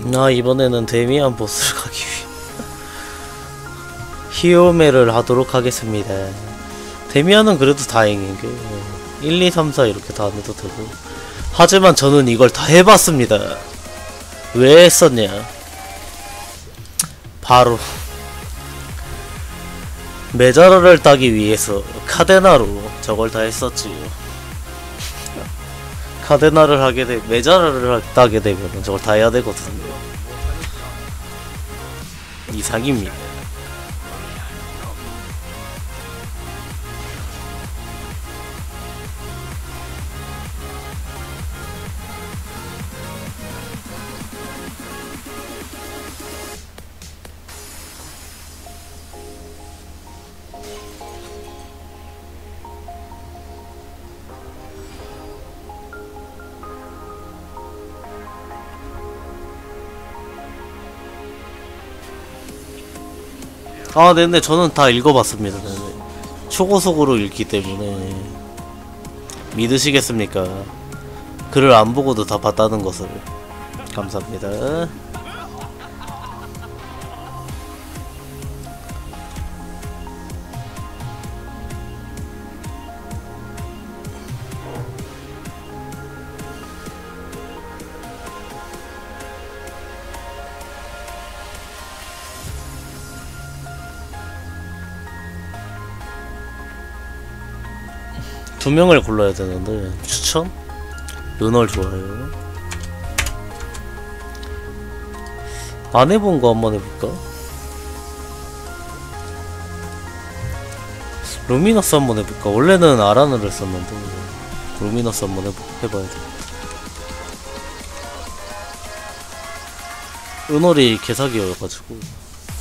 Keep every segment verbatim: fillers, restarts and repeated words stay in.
나 이번에는 데미안 보스를 가기 위해 히오메를 하도록 하겠습니다. 데미안은 그래도 다행인 게 일, 이, 삼, 사 이렇게 다 안 해도 되고. 하지만 저는 이걸 다 해봤습니다. 왜 했었냐? 바로 메자르를 따기 위해서 카데나로 저걸 다 했었지요. 카데나를 하게 되, 메자르를 따게 되면 저걸 다 해야 되거든요. 이상입니다. 아 네네, 저는 다 읽어봤습니다. 네네. 초고속으로 읽기 때문에 믿으시겠습니까? 글을 안 보고도 다 봤다는 것을. 감사합니다. 두 명을 골라야 되는데 추천? 은월 좋아요. 안 해본 거 한번 해볼까? 루미너스 한번 해볼까? 원래는 아라는 했었는데 루미너스 한번 해보, 해봐야 돼. 은월이 개사기여가지고.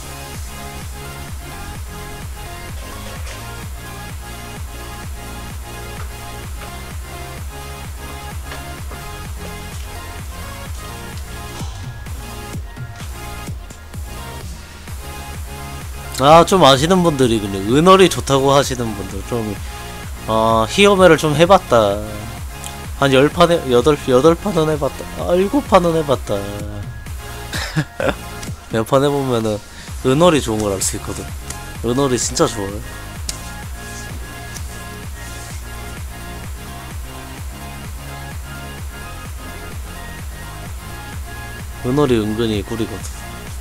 아, 좀 아시는 분들이 근데 은월이 좋다고 하시는 분들 좀, 어, 히어메를 좀 해봤다. 한 열 판에, 여덟, 여덟 판은 해봤다. 아, 일곱 판은 해봤다. 몇 판 해보면은 은월이 좋은 걸 알 수 있거든. 은월이 진짜 좋아요. 은월이 은근히 꿀이거든.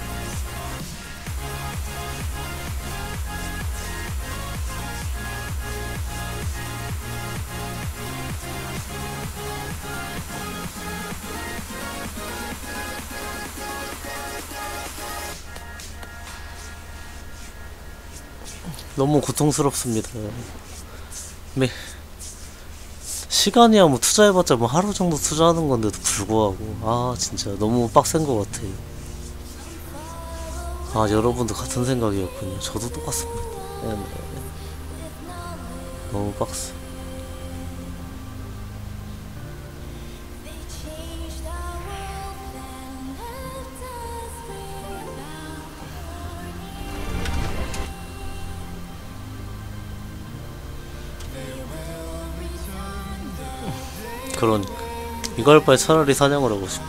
너무 고통스럽습니다. 매 시간이야 뭐 투자해봤자 뭐 하루 정도 투자하는 건데도 불구하고 아 진짜 너무 빡센 것 같아. 아 여러분도 같은 생각이었군요. 저도 똑같습니다. 네네. 너무 빡세. 그러니까 이거 할 바에 차라리 사냥을 하고 싶어.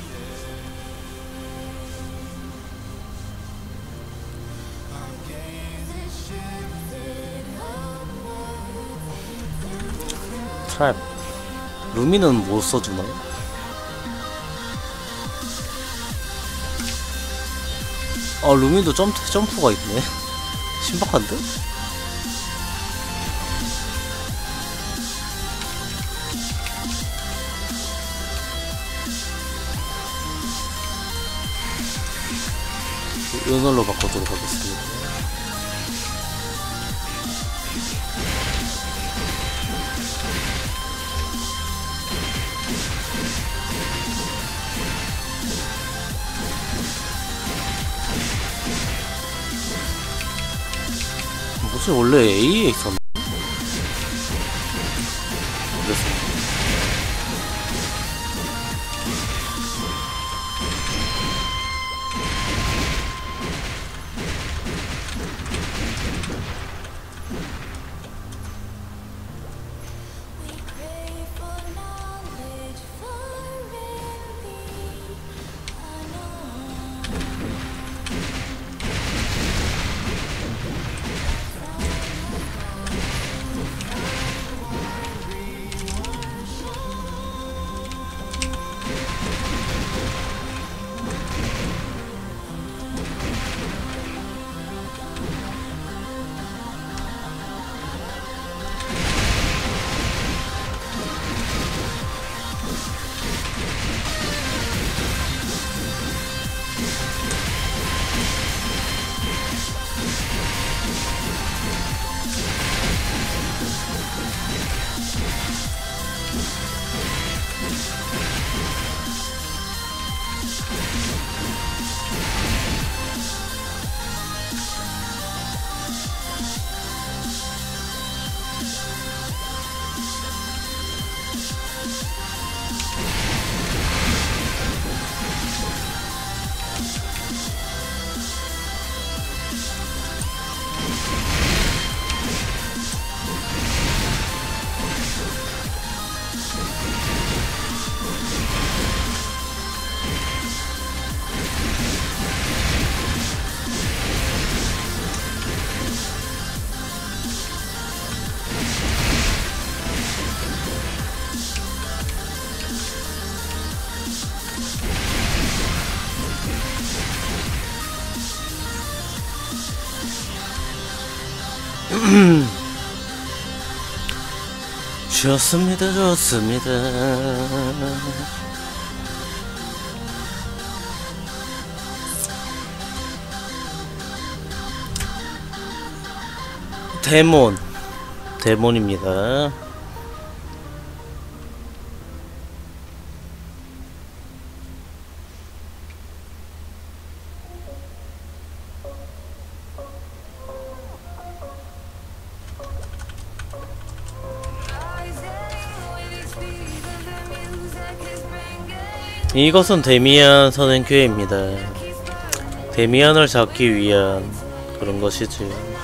트랩 루미는 못 써주나? 아 루미도 점프, 점프가 있네. 신박한데? 은월로 바꾸도록 하겠습니다. 뭐지 원래 A에 있었나? 그랬어. 좋습니다, 좋습니다. 데몬, 데몬입니다. 이것은 데미안 선행교회입니다. 데미안을 잡기 위한 그런 것이지.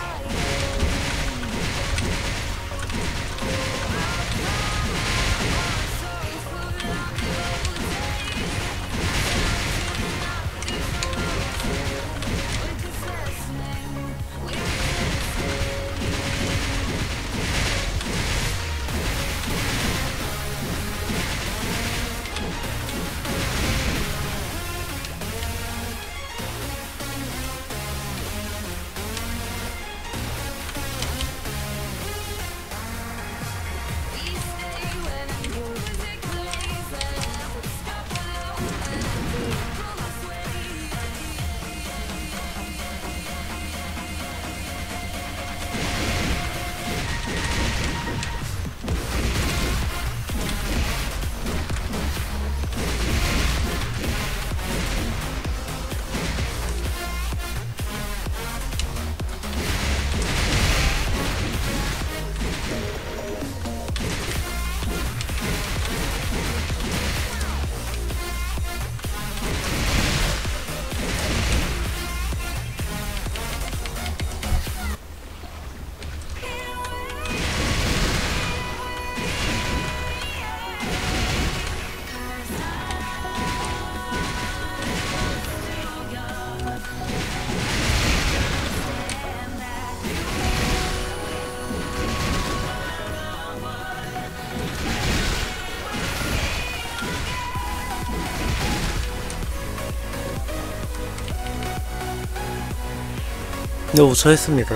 네, 우차했습니다.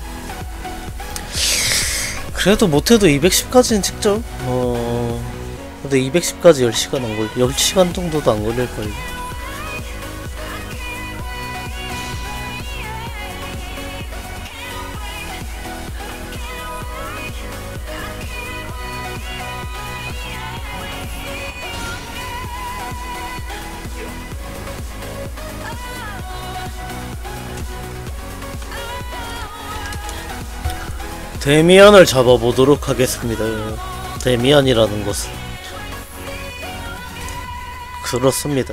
그래도 못해도 이백십까지는 찍죠. 어... 근데 이백십까지 열 시간 안 걸, 열 시간 정도도 안 걸릴걸요. 데미안을 잡아보도록 하겠습니다. 데미안이라는 것은 그렇습니다.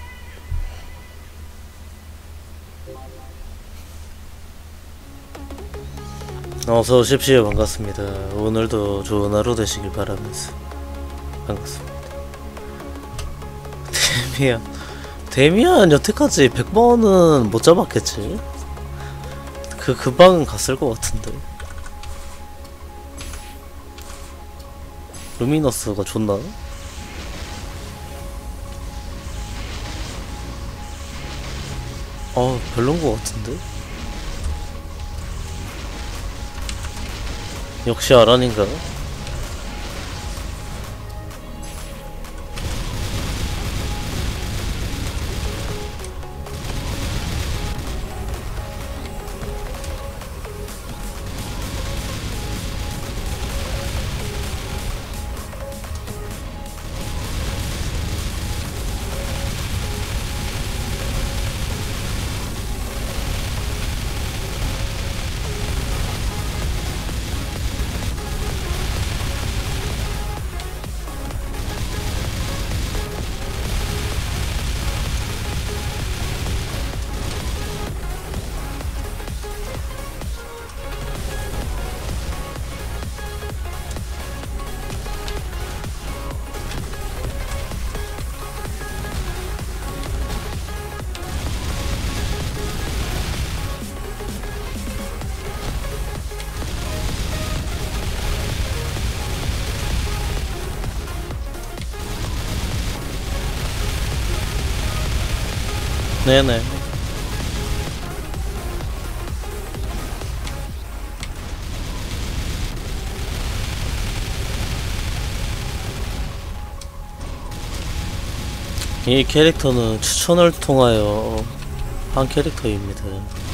어서 오십시오. 반갑습니다. 오늘도 좋은 하루 되시길 바라면서 반갑습니다. 데미안 데미안 여태까지 백 번은 못 잡았겠지? 그 금방은 갔을 것 같은데. 루미너스가 좋나? 아, 별론 것 같은데? 역시 아란인가? 네네. 이 캐릭터는 추천을 통하여 한 캐릭터입니다.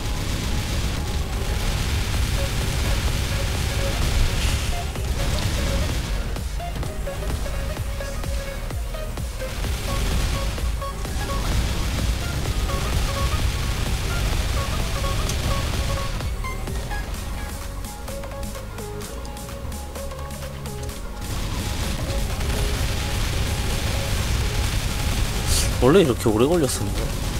원래 이렇게 오래 걸렸었나?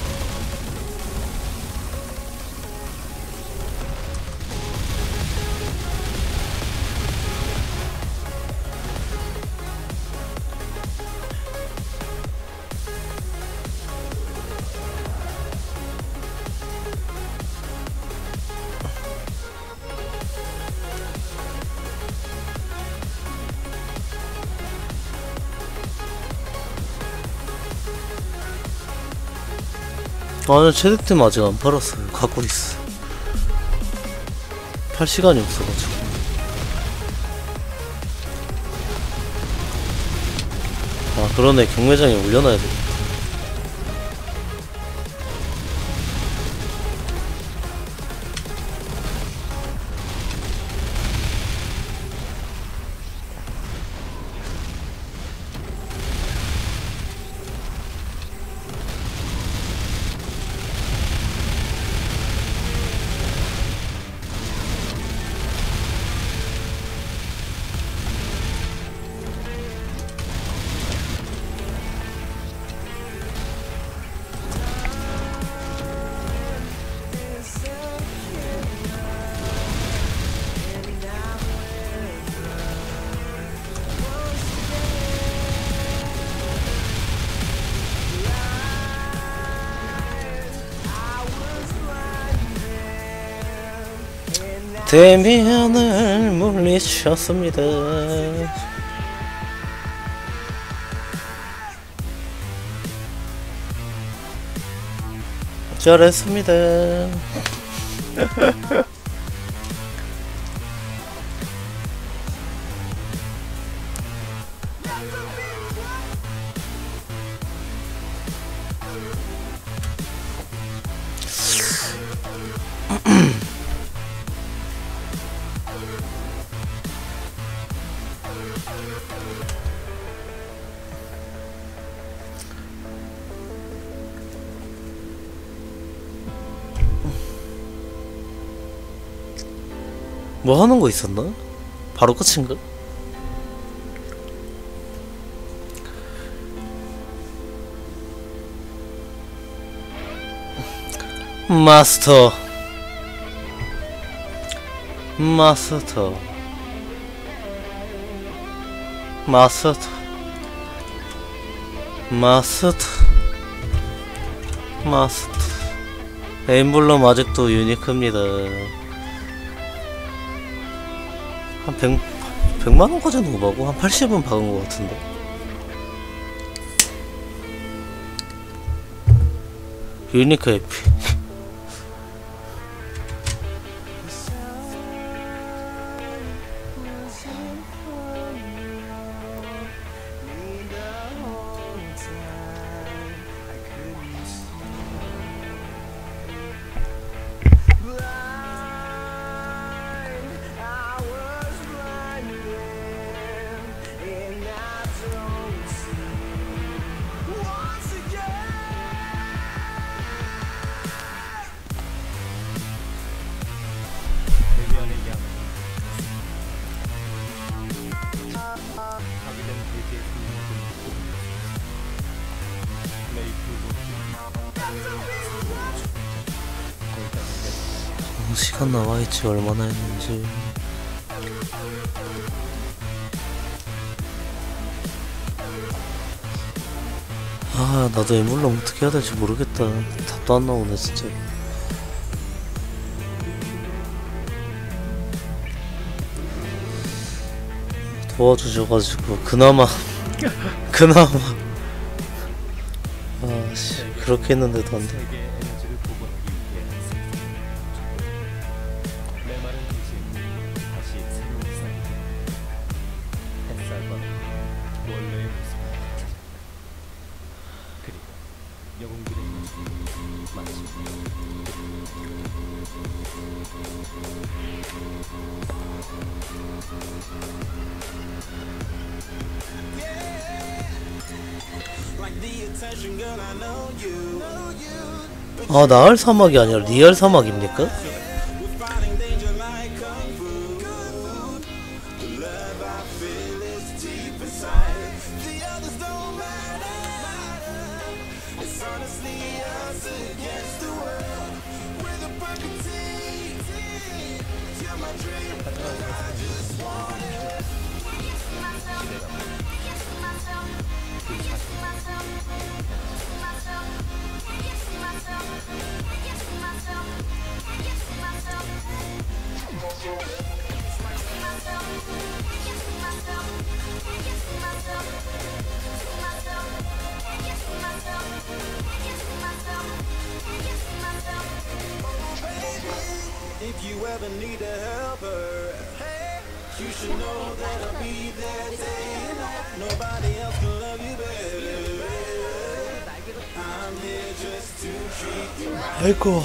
아니 체득템 아직 안 팔았어요. 갖고 있어. 팔 시간이 없어가지고. 아 그러네, 경매장에 올려놔야 돼. 데미안을 물리쳤습니다. 잘했습니다. 뭐 하는 거 있었나? 바로 끝인가? 마스터 마스터 마스터 마스터 마스터 엠블럼 아직도 유니크입니다. 한 백, 백만원까지는 오바고 한 팔십은 박은 것 같은데. 유니크 에피. 시간 남아있지 얼마나 했는지. 아 나도 엠블럼 어떻게 해야 될지 모르겠다. 답도 안 나오네 진짜. 도와주셔가지고 그나마 그나마 아씨 그렇게 했는데도 안돼. 그리고 아, 나을 사막이 아니라 리얼 사막입니까? If you ever need a helper, you should know that I'll be there day and night. Nobody else can love you better. I'm here just to treat you right. 아이고.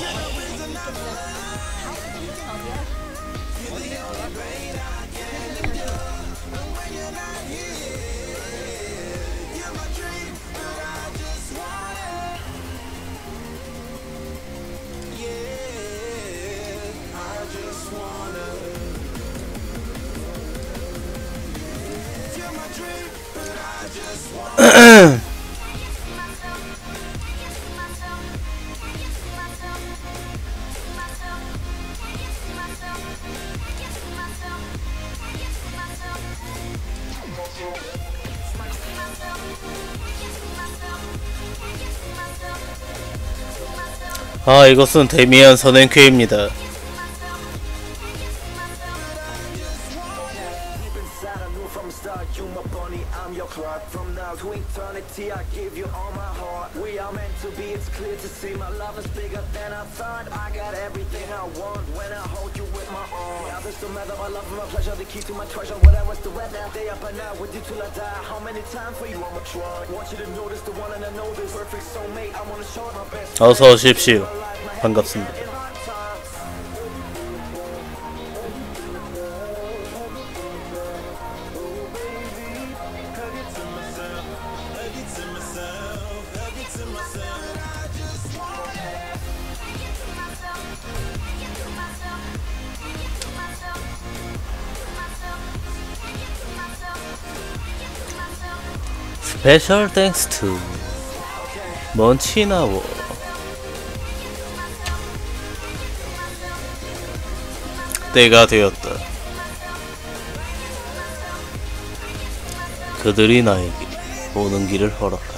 아, 이것은 데미안 선행쾌입니다. 어서 오십시오. 반갑습니다. 스페셜 땡스 투 먼치나워. 때가 되었다. 그들이 나에게 오는 길을 허락하라.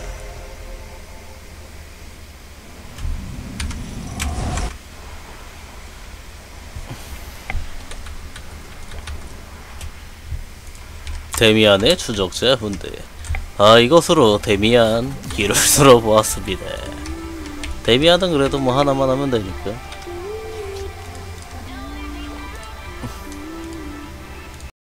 데미안의 추적자 훈대. 아, 이것으로 데미안 기를 쓸어보았습니다. 데미안은 그래도 뭐 하나만 하면 되니까.